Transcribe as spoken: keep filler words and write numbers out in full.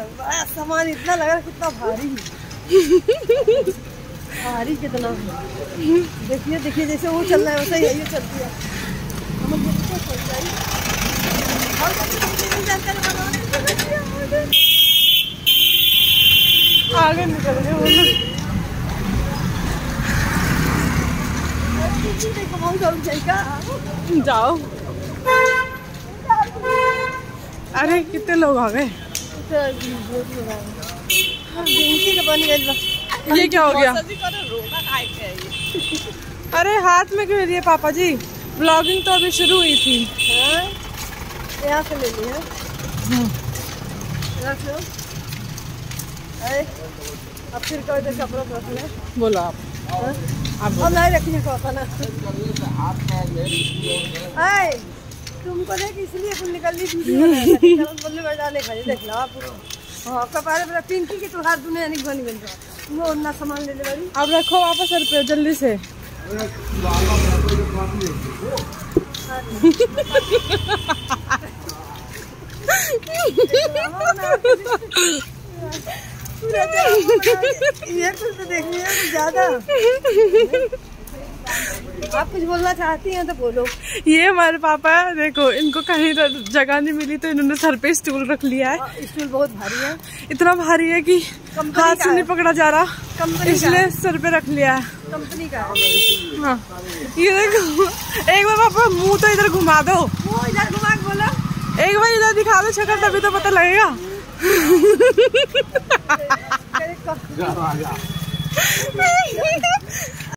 सामान इतना लगा कितना भारी भारी कितना देखिए देखिए जैसे वो चल रहा है वैसे ही ये चलती है। आगे निकल गए वो लोग। जाओ। अरे कितने लोग आ गए। ये क्या हो गया? अरे हाथ में क्यों लिए पापा जी? ब्लॉगिंग तो अभी शुरू हुई थी। यहाँ से ले लिया। अब फिर कभी तो कपड़ा रख ले। बोलो आप। अब नहीं रखने को ना। तुमको देख इसलिए फुल निकलनी बोलने में डाले खाली देख लो आप। आपका पारे मेरा पिंकी की तो हर दुनिया नहीं बनी बन रहा। वो ना सामान ले ले बड़ी। अब रखो वापस सर पे जल्दी से। ये कुछ तो देखनी है कुछ ज्यादा। आप कुछ बोलना चाहती हैं तो बोलो। ये हमारे पापा देखो इनको कहीं जगह नहीं मिली तो इन्होंने सर पे स्टूल रख लिया है। स्टूल बहुत भारी है। इतना भारी है कि हाथ से नहीं पकड़ा जा रहा, इसलिए सर पे रख लिया है। कंपनी का है। हाँ ये देखो एक बार पापा मुंह तो इधर घुमा दो। मुंह इधर घुमा के बोलो। एक बार इधर दिखा दो शक्ल तभी तो पता लगेगा।